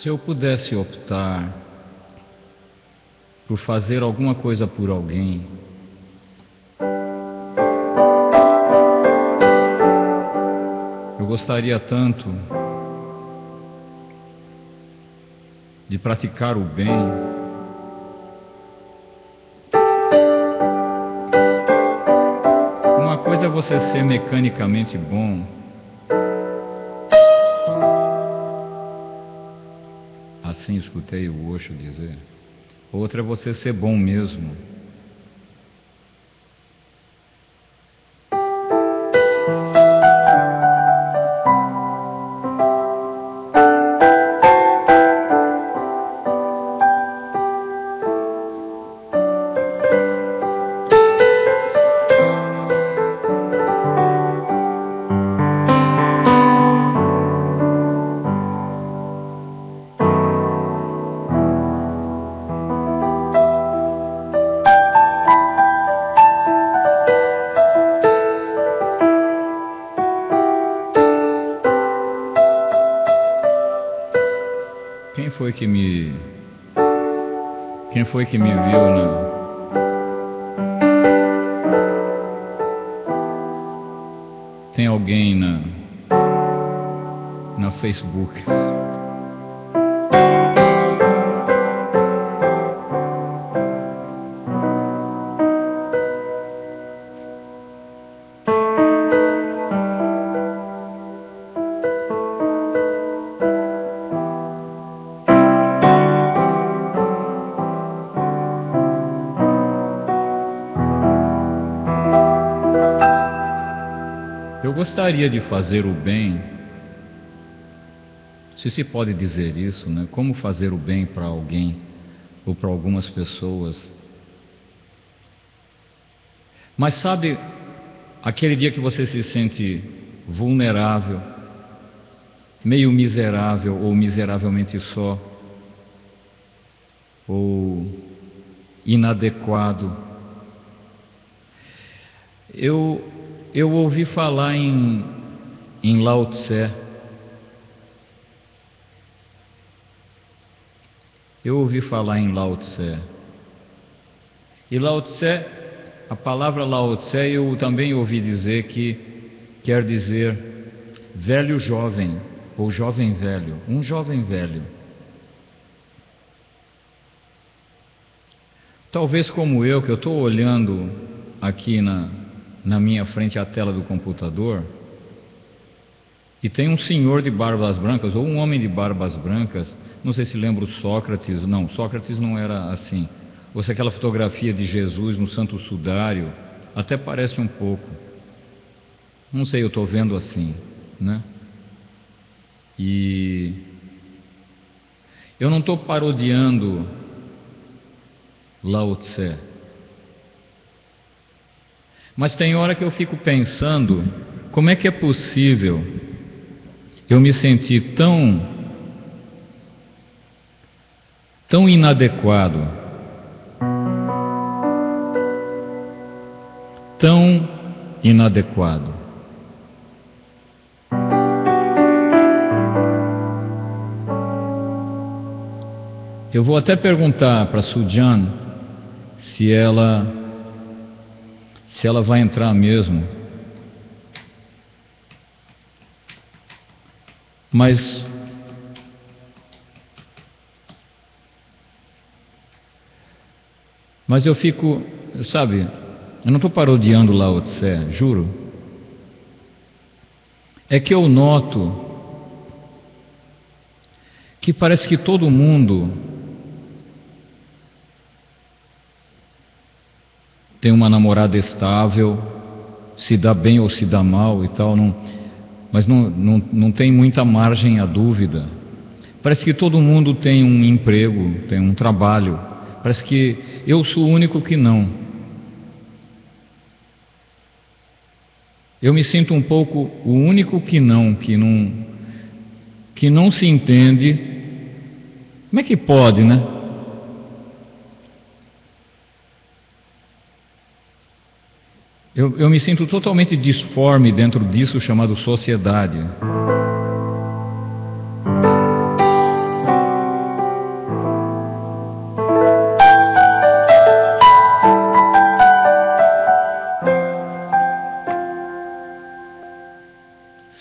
Se eu pudesse optar por fazer alguma coisa por alguém, eu gostaria tanto de praticar o bem. Uma coisa é você ser mecanicamente bom, assim escutei o Osho dizer. Outra é você ser bom mesmo. Quem foi que me viu Tem alguém na Facebook. Eu gostaria de fazer o bem, se pode dizer isso, né? Como fazer o bem para alguém ou para algumas pessoas. Mas sabe, aquele dia que você se sente vulnerável, meio miserável ou miseravelmente só, ou inadequado. Eu ouvi falar em Lao Tse. Eu ouvi falar em Lao Tse. E Lao Tse, a palavra Lao Tse, eu também ouvi dizer que quer dizer velho jovem, ou jovem velho, um jovem velho. Talvez como eu, que eu estou olhando aqui na minha frente a tela do computador, e tem um senhor de barbas brancas, ou um homem de barbas brancas, não sei se lembra o Sócrates, não, Sócrates não era assim, ou se aquela fotografia de Jesus no Santo Sudário, até parece um pouco, não sei, eu estou vendo assim, né? E eu não estou parodiando Lao Tse, mas tem hora que eu fico pensando, como é que é possível eu me sentir tão inadequado, tão inadequado. Eu vou até perguntar para Sujan se ela vai entrar mesmo. Mas eu fico, sabe, eu não estou parodiando Lao Tse, juro. É que eu noto que parece que todo mundo tem uma namorada estável, se dá bem ou se dá mal e tal, mas não tem muita margem à dúvida. Parece que todo mundo tem um emprego, tem um trabalho. Parece que eu sou o único que não. Eu me sinto um pouco o único que não se entende. Como é que pode, né? Eu me sinto totalmente disforme dentro disso chamado sociedade.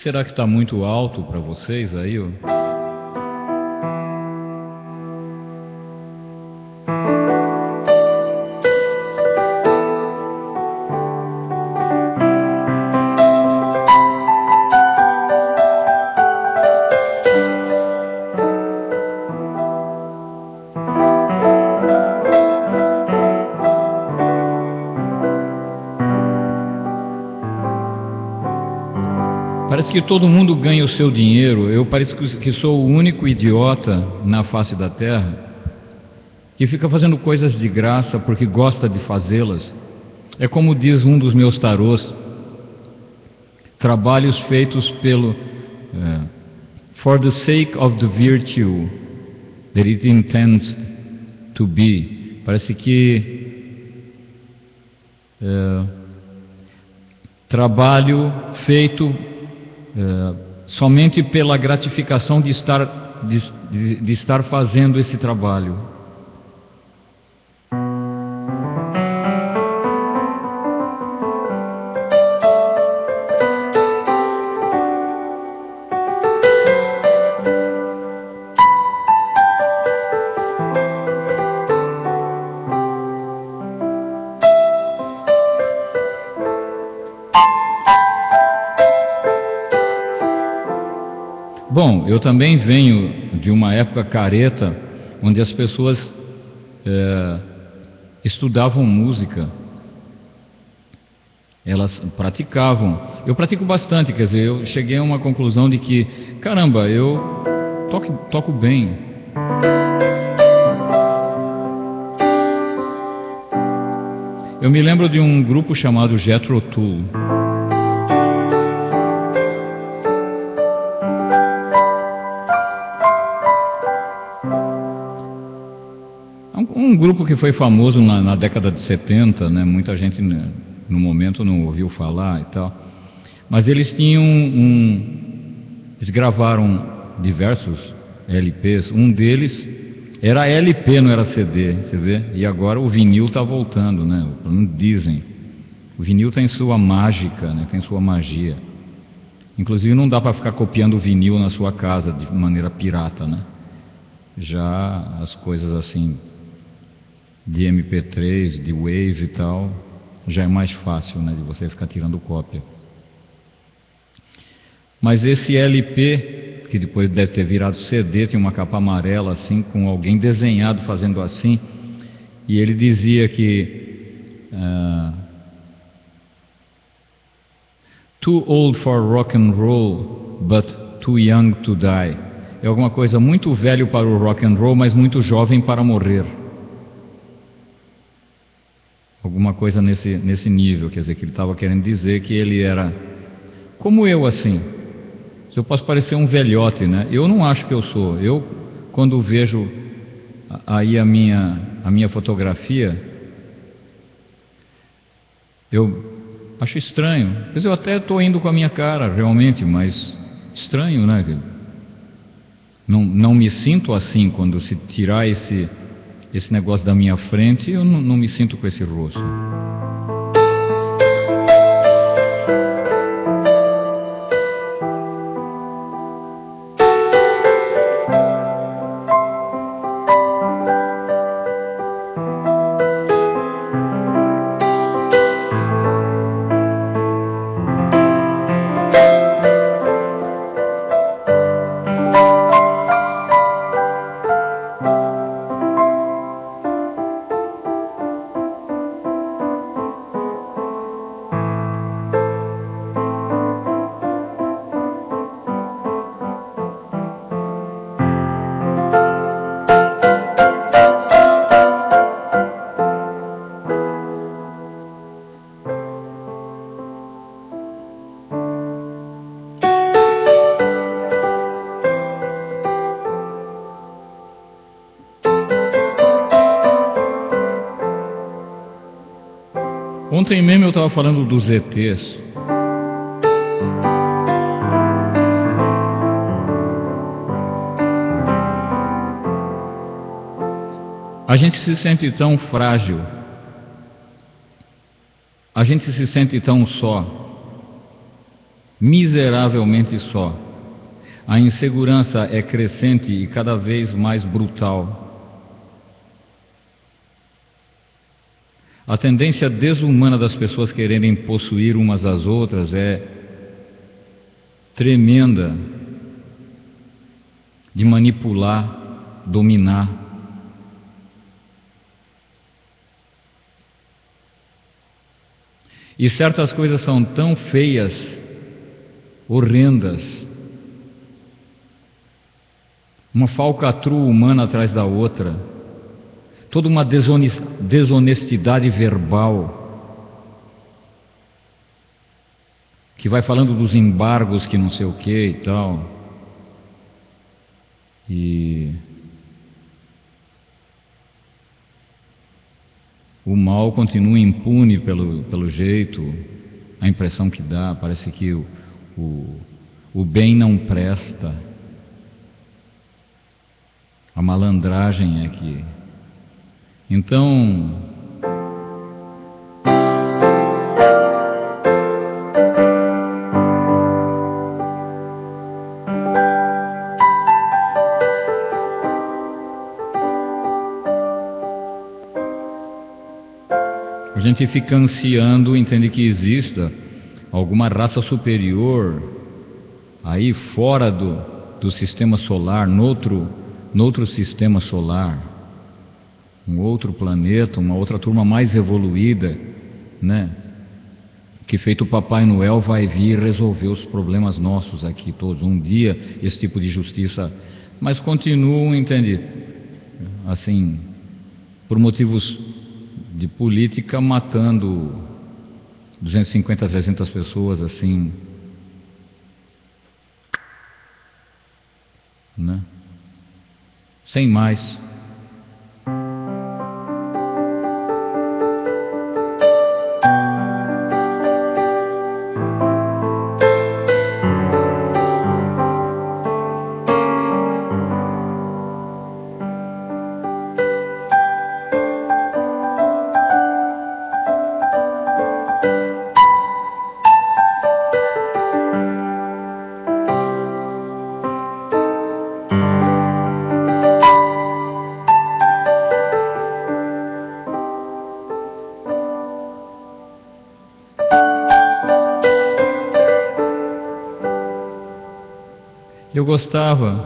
será que está muito alto para vocês aí? Parece que todo mundo ganha o seu dinheiro. Eu pareço que sou o único idiota na face da terra que fica fazendo coisas de graça porque gosta de fazê-las. É como diz um dos meus tarôs: trabalhos feitos pelo for the sake of the virtue that it intends to be. Parece que trabalho feito somente pela gratificação de estar fazendo esse trabalho. Bom, eu também venho de uma época careta, onde as pessoas estudavam música, elas praticavam. Eu pratico bastante, quer dizer, eu cheguei a uma conclusão de que, caramba, eu toco bem. Eu me lembro de um grupo chamado Jethro Tull. Um grupo que foi famoso na década de 70, né? Muita gente no momento não ouviu falar e tal. Mas eles tinham eles gravaram diversos LPs. Um deles era LP, não era CD, você vê? E agora o vinil está voltando, né? Dizem. O vinil tem sua mágica, né? Tem sua magia. Inclusive não dá para ficar copiando o vinil na sua casa de maneira pirata, né? Já as coisas assim de MP3, de Wave e tal, já é mais fácil, né, de você ficar tirando cópia. Mas esse LP, que depois deve ter virado CD, tinha uma capa amarela assim, com alguém desenhado fazendo assim, e ele dizia que too old for rock and roll, but too young to die. É alguma coisa muito velho para o rock and roll, mas muito jovem para morrer. Alguma coisa nesse nível, quer dizer, que ele estava querendo dizer que ele era como eu, assim. Eu posso parecer um velhote, né? Eu não acho que eu sou. Eu, quando vejo aí a minha fotografia, eu acho estranho. Mas eu até estou indo com a minha cara, realmente, mas estranho, né? Não me sinto assim quando se tirar esse negócio da minha frente, eu não me sinto com esse rosto. Ontem mesmo eu estava falando dos ETs. A gente se sente tão frágil, a gente se sente tão só. miseravelmente só. A insegurança é crescente e cada vez mais brutal. A tendência desumana das pessoas quererem possuir umas às outras é tremenda, de manipular, dominar. E certas coisas são tão feias, horrendas, uma falcatrua humana atrás da outra, toda uma desonestidade verbal, que vai falando dos embargos que não sei o que e tal, e o mal continua impune pelo jeito, a impressão que dá, parece que o bem não presta. A malandragem é que... Então, a gente fica ansiando, entende que exista alguma raça superior aí fora do sistema solar, noutro sistema solar, um outro planeta, uma outra turma mais evoluída, né? Que feito o Papai Noel vai vir resolver os problemas nossos aqui todos. Um dia esse tipo de justiça, mas continuam, entende? Assim, por motivos de política, matando 250, 300 pessoas, assim, né? Sem mais. Eu gostava.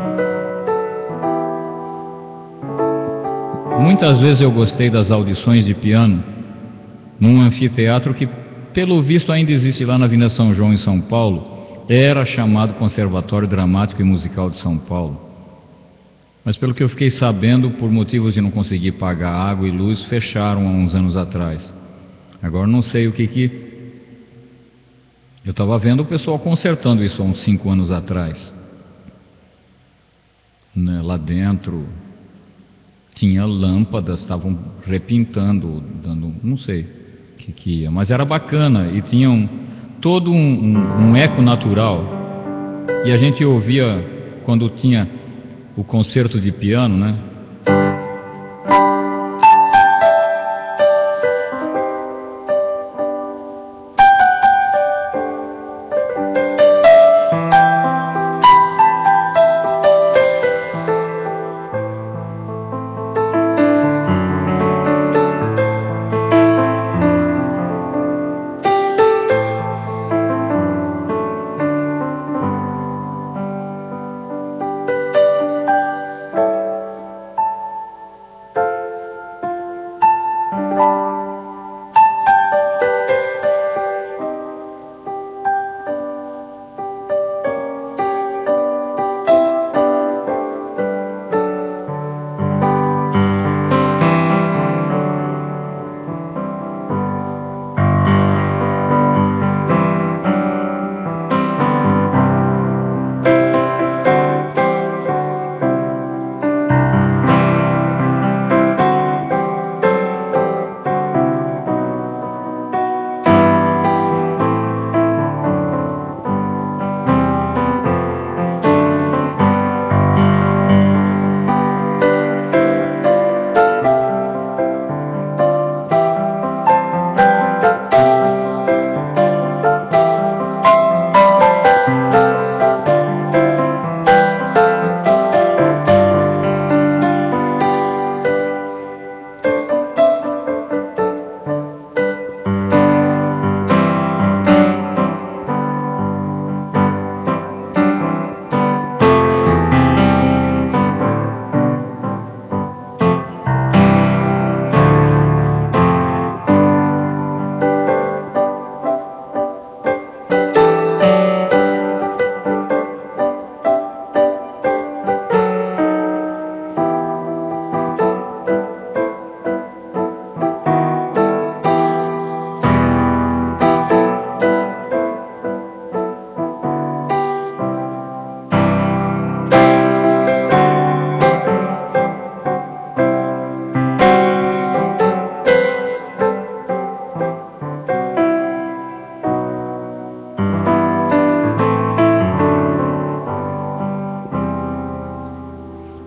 Muitas vezes eu gostei das audições de piano num anfiteatro que, pelo visto, ainda existe lá na Avenida São João, em São Paulo. Era chamado Conservatório Dramático e Musical de São Paulo. Mas pelo que eu fiquei sabendo, por motivos de não conseguir pagar água e luz, fecharam há uns anos atrás. Agora não sei o que... Eu estava vendo o pessoal consertando isso há uns 5 anos atrás. Né, lá dentro tinha lâmpadas, estavam repintando, dando, não sei o que ia, mas era bacana e tinham todo um eco natural. E a gente ouvia quando tinha o concerto de piano, né?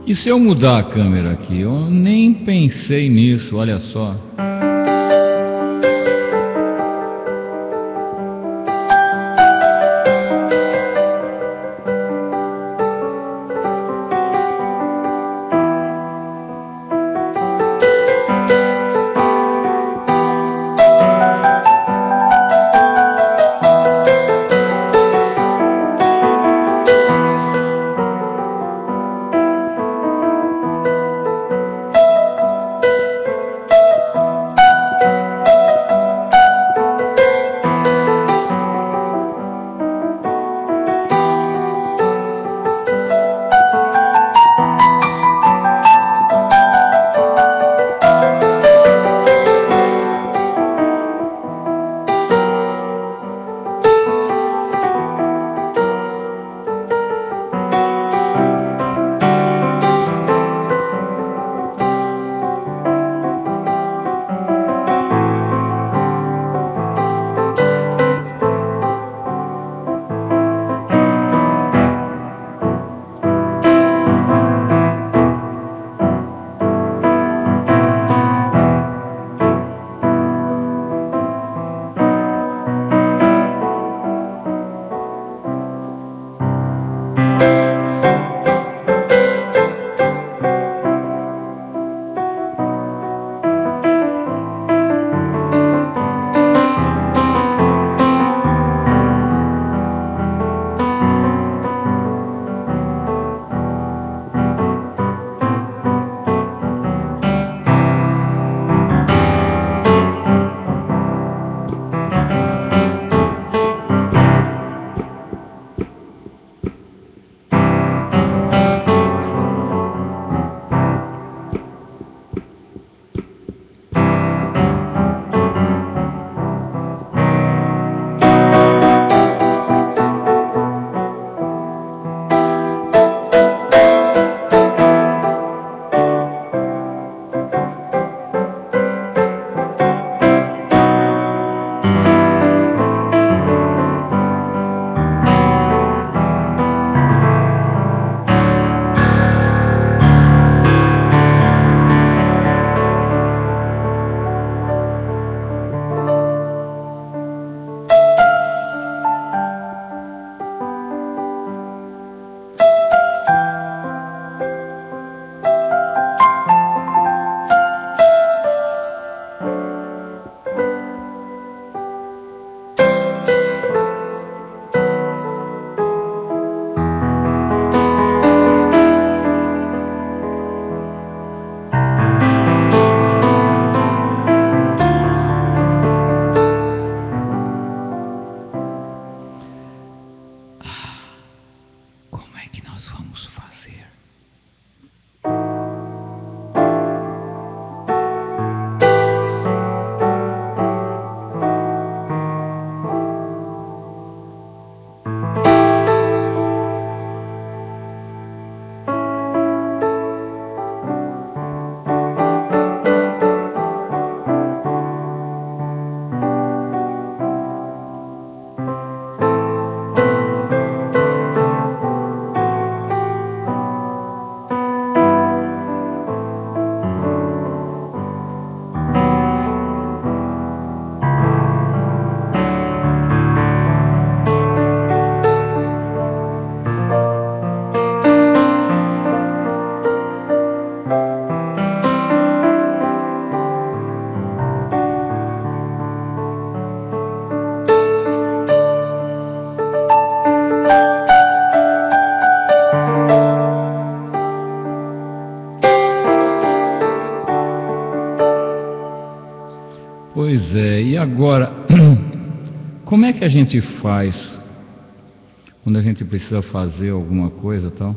E se eu mudar a câmera aqui? Eu nem pensei nisso, olha só. Pois é, e agora, como é que a gente faz quando a gente precisa fazer alguma coisa tal?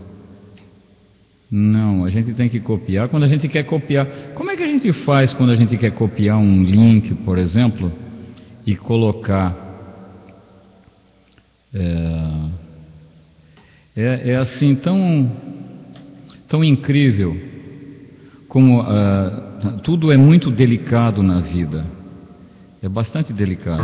Não, a gente tem que copiar. Quando a gente quer copiar, como é que a gente faz quando a gente quer copiar um link, por exemplo, e colocar? É assim tão incrível como tudo é muito delicado na vida. É bastante delicado.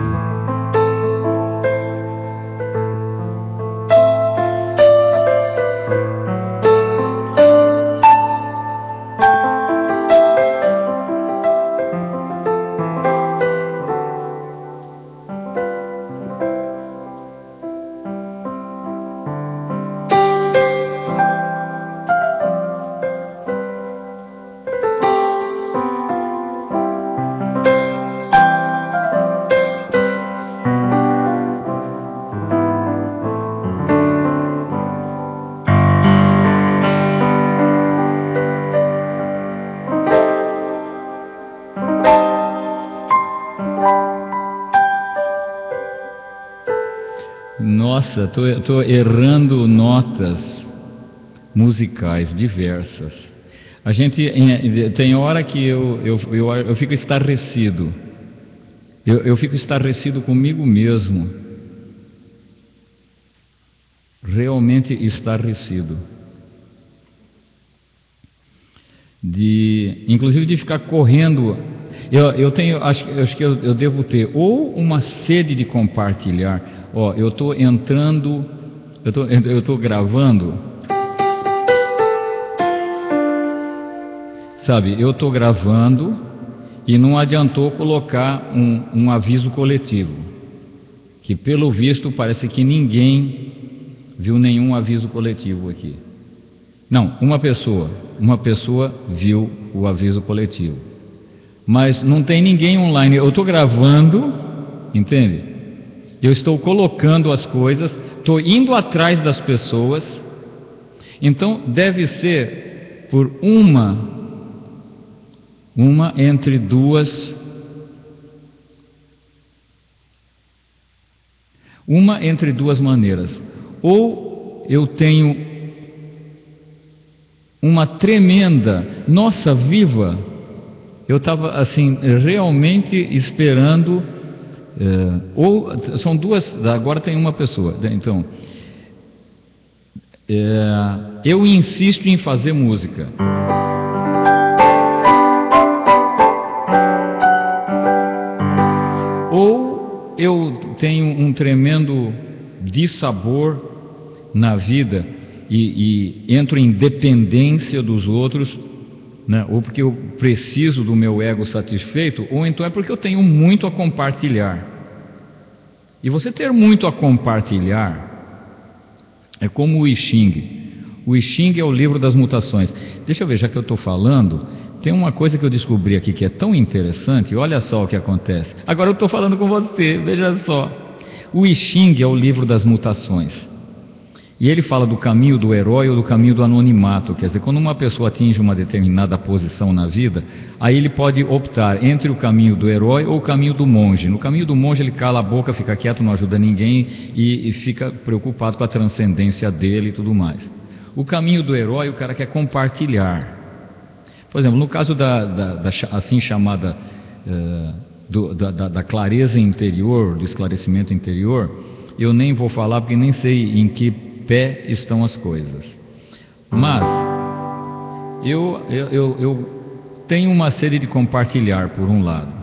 Nossa, tô errando notas musicais diversas. A gente tem hora que eu fico estarrecido. Eu fico estarrecido comigo mesmo. Realmente estarrecido. Inclusive de ficar correndo. Acho que eu devo ter ou uma sede de compartilhar. Ó, eu estou entrando, eu estou gravando. Sabe, eu estou gravando e não adiantou colocar um aviso coletivo, que pelo visto parece que ninguém viu nenhum aviso coletivo aqui. Não, uma pessoa viu o aviso coletivo, mas não tem ninguém online. Eu estou gravando, entende? Eu estou colocando as coisas, estou indo atrás das pessoas, então deve ser por uma entre duas maneiras. Ou eu tenho uma tremenda, nossa, viva, eu estava assim realmente esperando, ou são duas, agora tem uma pessoa, então eu insisto em fazer música. Ou eu tenho um tremendo dissabor na vida e entro em dependência dos outros, né? Ou porque eu preciso do meu ego satisfeito, ou então é porque eu tenho muito a compartilhar. E você ter muito a compartilhar é como o I Ching. O I Ching é o livro das mutações. Deixa eu ver, já que eu estou falando, tem uma coisa que eu descobri aqui que é tão interessante, olha só o que acontece. Agora eu estou falando com você, veja só. O I Ching é o livro das mutações. E ele fala do caminho do herói ou do caminho do anonimato. Quer dizer, quando uma pessoa atinge uma determinada posição na vida, aí ele pode optar entre o caminho do herói ou o caminho do monge. No caminho do monge ele cala a boca, fica quieto, não ajuda ninguém e fica preocupado com a transcendência dele e tudo mais. O caminho do herói, o cara quer compartilhar. Por exemplo, no caso da assim chamada da clareza interior, do esclarecimento interior, eu nem vou falar porque nem sei em que pé estão as coisas. Mas eu tenho uma sede de compartilhar, por um lado.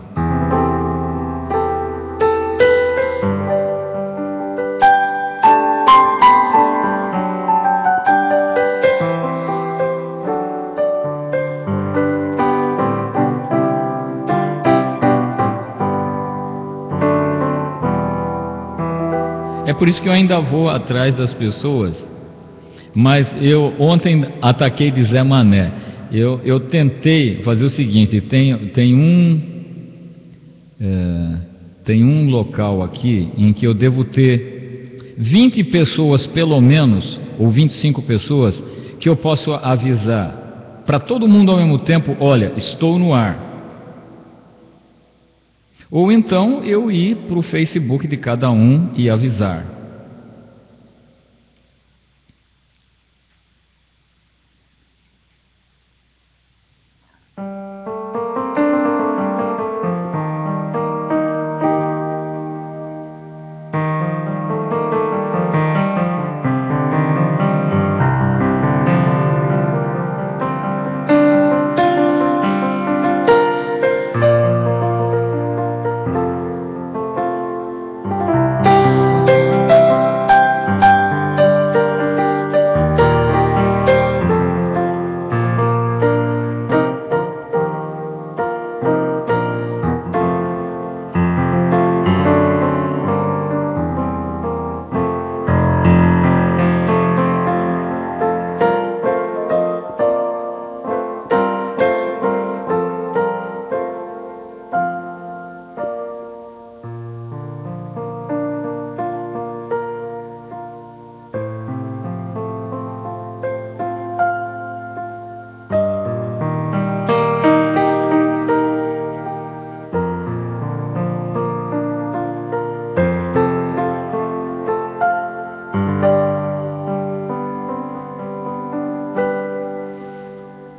É por isso que eu ainda vou atrás das pessoas, mas eu ontem ataquei de Zé Mané. Eu tentei fazer o seguinte, tem um local aqui em que eu devo ter 20 pessoas pelo menos, ou 25 pessoas, que eu posso avisar para todo mundo ao mesmo tempo, olha, estou no ar. Ou então eu ir para o Facebook de cada um e avisar.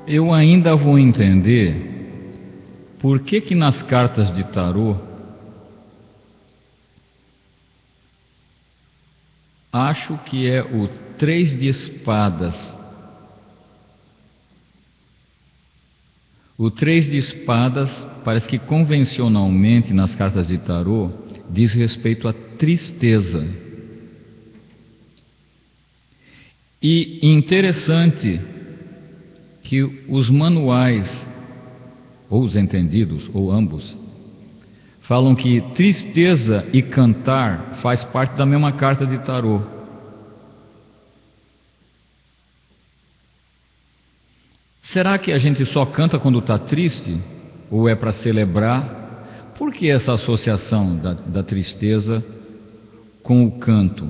eu ainda vou entender por que que nas cartas de tarô acho que é o 3 de espadas. O 3 de espadas parece que convencionalmente nas cartas de tarô diz respeito à tristeza. E interessante que os manuais, ou os entendidos, ou ambos, falam que tristeza e cantar faz parte da mesma carta de tarô. Será que a gente só canta quando está triste? Ou é para celebrar? Por que essa associação da tristeza com o canto?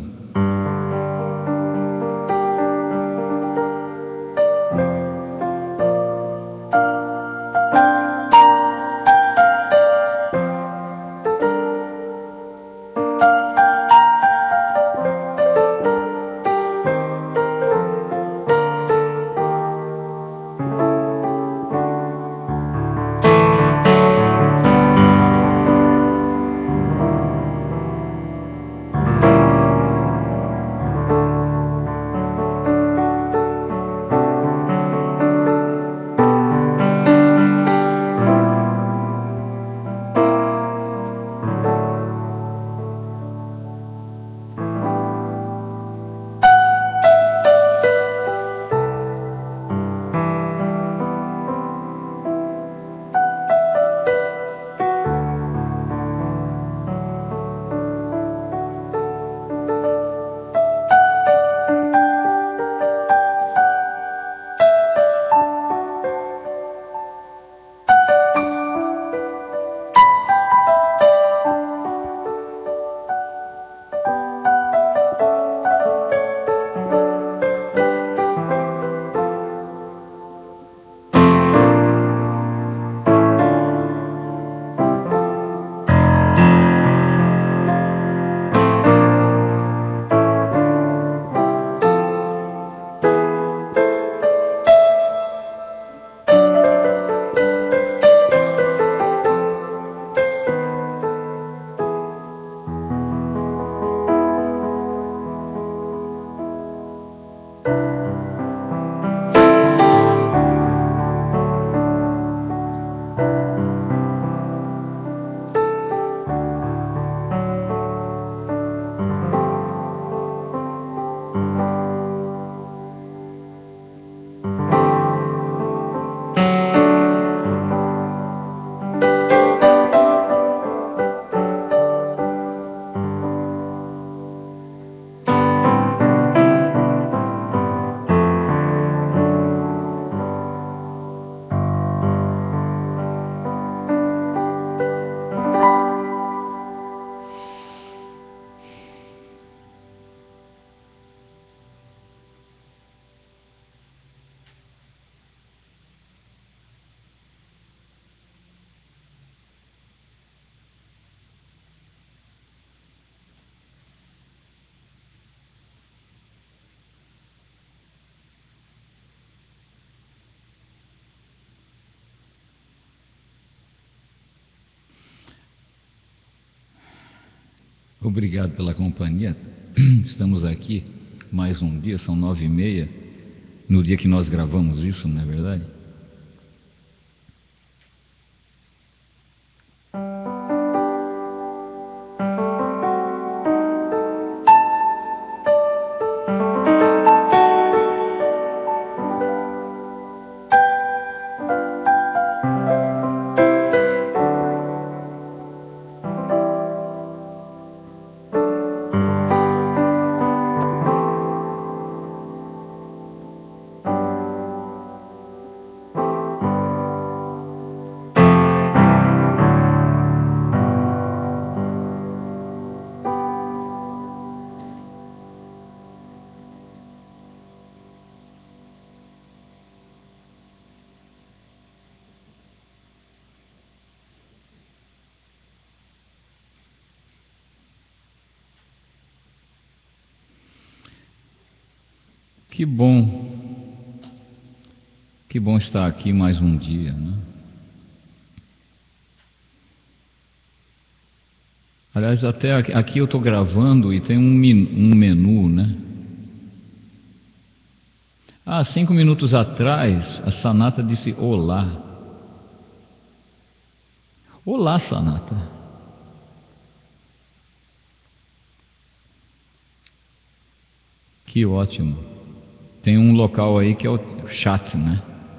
Obrigado pela companhia. Estamos aqui mais um dia, são 9h30, no dia que nós gravamos isso, não é verdade? Que bom estar aqui mais um dia, né? Aliás, até aqui eu estou gravando e tem um menu, né? 5 minutos atrás, a Sanata disse olá. Olá, Sanata. Que ótimo. Tem um local aí que é o chat, né?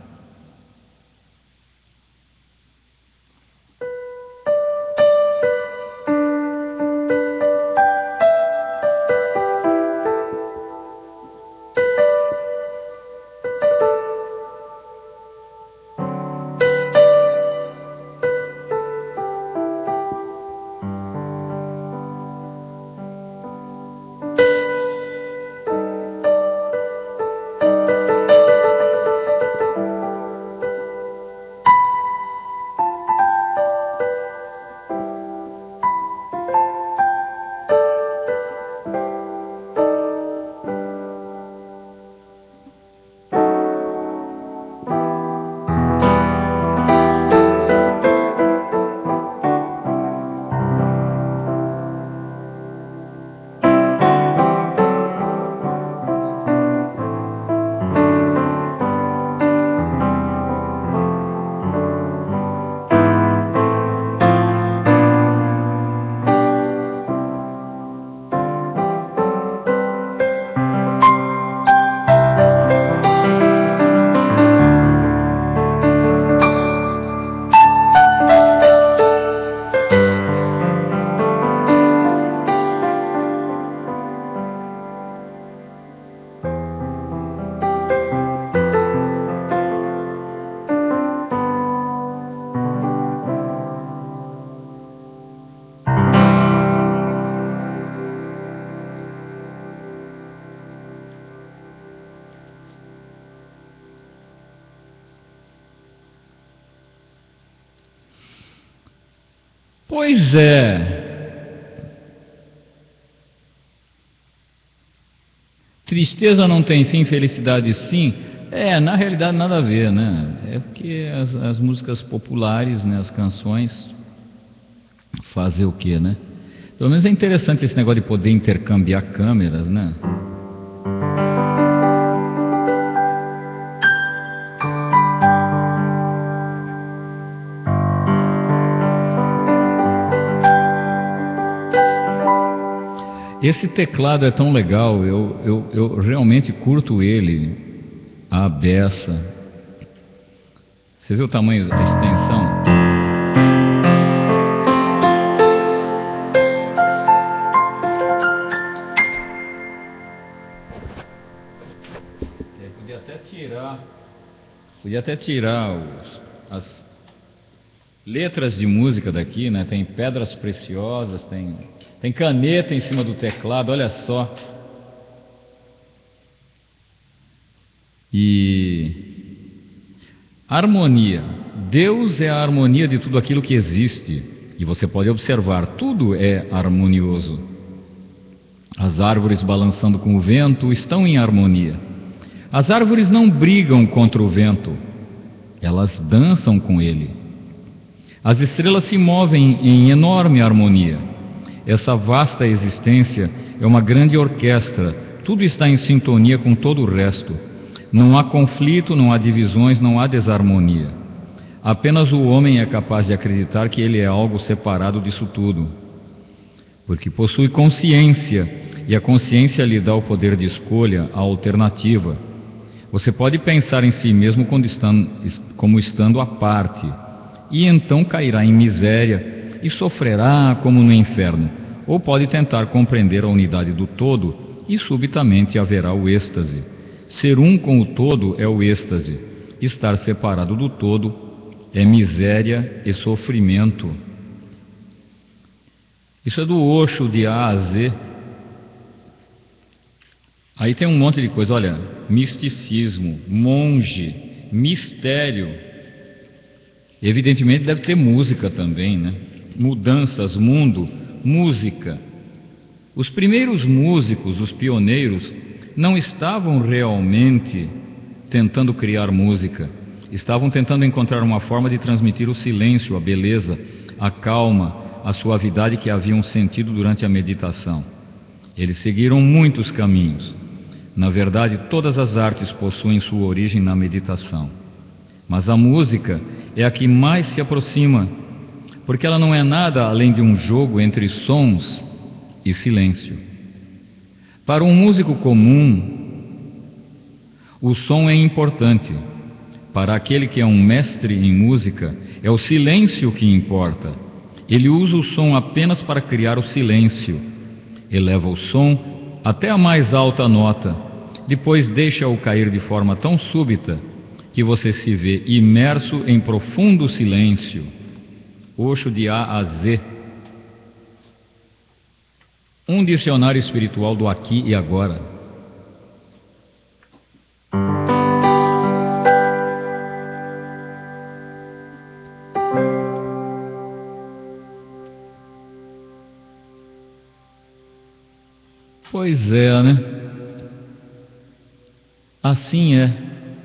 Pois é. Tristeza não tem fim, felicidade sim. Na realidade nada a ver, né? É porque as músicas populares, né, as canções, fazer o quê, né? Pelo menos é interessante esse negócio de poder intercambiar câmeras, né? Esse teclado é tão legal, eu realmente curto ele, a beça. Você vê o tamanho da extensão? Podia até tirar as letras de música daqui, né? Tem pedras preciosas, tem caneta em cima do teclado, olha só. E harmonia. Deus é a harmonia de tudo aquilo que existe. E você pode observar, tudo é harmonioso. As árvores balançando com o vento estão em harmonia. As árvores não brigam contra o vento, elas dançam com ele. As estrelas se movem em enorme harmonia. Essa vasta existência é uma grande orquestra, tudo está em sintonia com todo o resto. Não há conflito, não há divisões, não há desarmonia. Apenas o homem é capaz de acreditar que ele é algo separado disso tudo, porque possui consciência, e a consciência lhe dá o poder de escolha, a alternativa. Você pode pensar em si mesmo como estando à parte, e então cairá em miséria e sofrerá como no inferno, ou pode tentar compreender a unidade do todo e subitamente haverá o êxtase. Ser um com o todo é o êxtase, estar separado do todo é miséria e sofrimento. Isso é do Osho, de A a Z. Aí tem um monte de coisa, olha, misticismo, monge, mistério. Evidentemente deve ter música também, né? Mudanças, mundo, música. Os primeiros músicos, os pioneiros, não estavam realmente tentando criar música. estavam tentando encontrar uma forma de transmitir o silêncio, a beleza, a calma, a suavidade que haviam sentido durante a meditação. Eles seguiram muitos caminhos. Na verdade, todas as artes possuem sua origem na meditação. Mas a música é a que mais se aproxima, porque ela não é nada além de um jogo entre sons e silêncio. Para um músico comum, o som é importante. Para aquele que é um mestre em música, é o silêncio que importa. Ele usa o som apenas para criar o silêncio. Eleva o som até a mais alta nota, depois deixa-o cair de forma tão súbita que você se vê imerso em profundo silêncio. Osho, de A a Z. Um dicionário espiritual do aqui e agora. Pois é, né? Assim é.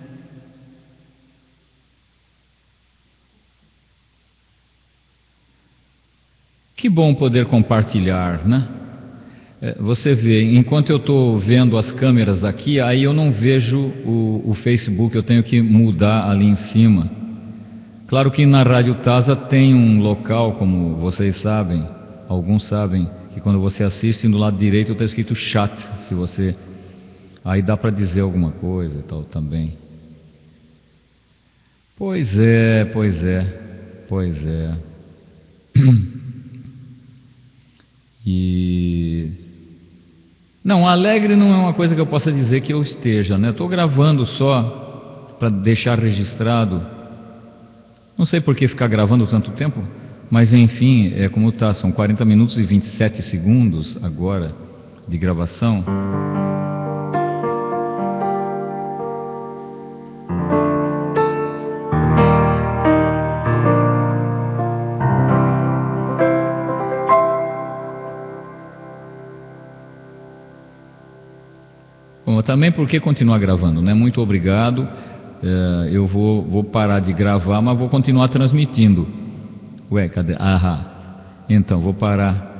Que bom poder compartilhar, né? Você vê, enquanto eu estou vendo as câmeras aqui, aí eu não vejo o Facebook, eu tenho que mudar ali em cima. Claro que na Rádio Tasa tem um local, como vocês sabem, alguns sabem, que quando você assiste, do lado direito está escrito chat, se você... Aí dá para dizer alguma coisa e tal também. Pois é, pois é, pois é. E... Não, alegre não é uma coisa que eu possa dizer que eu esteja, né? Estou gravando só para deixar registrado. Não sei por que ficar gravando tanto tempo, mas enfim, é como está, são 40 minutos e 27 segundos agora de gravação. Bom, também por que continuar gravando, né? Muito obrigado. Eu vou parar de gravar, mas vou continuar transmitindo. Ué, cadê? Então, vou parar.